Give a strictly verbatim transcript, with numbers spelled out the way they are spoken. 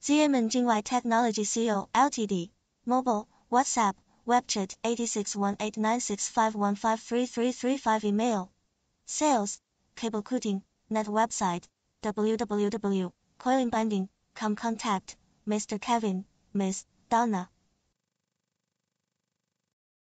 XIAMEN JINGWEI Technology Co. Ltd. Mobile, WhatsApp, WebChat eight six one eight nine six five one five three three three five. Email. Sales, cable cutting, net website, w w w dot coiling binding dot com. Contact, Mister Kevin, Miss Donna.